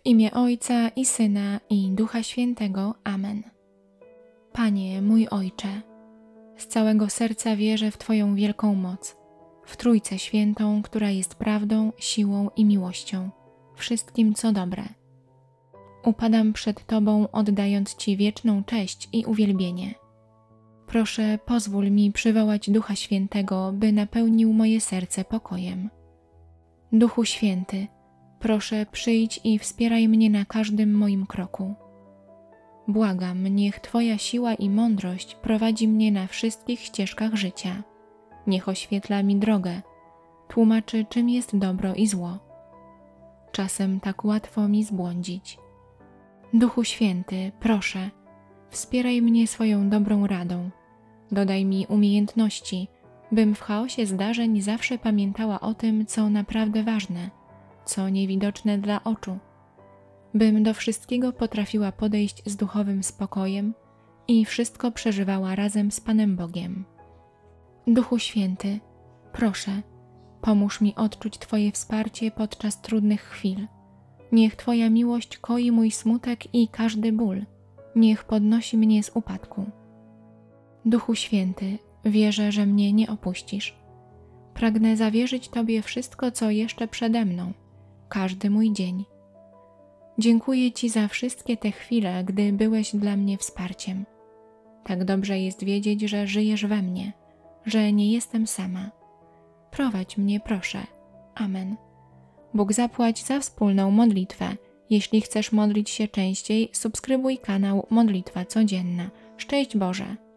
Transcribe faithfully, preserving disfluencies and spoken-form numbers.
imię Ojca i Syna i Ducha Świętego. Amen. Panie, mój Ojcze, z całego serca wierzę w Twoją wielką moc, w Trójcę Świętą, która jest prawdą, siłą i miłością, wszystkim co dobre. Upadam przed Tobą, oddając Ci wieczną cześć i uwielbienie. Proszę, pozwól mi przywołać Ducha Świętego, by napełnił moje serce pokojem. Duchu Święty, proszę, przyjdź i wspieraj mnie na każdym moim kroku. Błagam, niech Twoja siła i mądrość prowadzi mnie na wszystkich ścieżkach życia. Niech oświetla mi drogę, tłumaczy, czym jest dobro i zło. Czasem tak łatwo mi zbłądzić. Duchu Święty, proszę, wspieraj mnie swoją dobrą radą. Dodaj mi umiejętności, bym w chaosie zdarzeń zawsze pamiętała o tym, co naprawdę ważne, co niewidoczne dla oczu. Bym do wszystkiego potrafiła podejść z duchowym spokojem i wszystko przeżywała razem z Panem Bogiem. Duchu Święty, proszę, pomóż mi odczuć Twoje wsparcie podczas trudnych chwil. Niech Twoja miłość koi mój smutek i każdy ból. Niech podnosi mnie z upadku. Duchu Święty, wierzę, że mnie nie opuścisz. Pragnę zawierzyć Tobie wszystko, co jeszcze przede mną, każdy mój dzień. Dziękuję Ci za wszystkie te chwile, gdy byłeś dla mnie wsparciem. Tak dobrze jest wiedzieć, że żyjesz we mnie, że nie jestem sama. Prowadź mnie, proszę. Amen. Bóg zapłać za wspólną modlitwę. Jeśli chcesz modlić się częściej, subskrybuj kanał Modlitwa Codzienna. Szczęść Boże!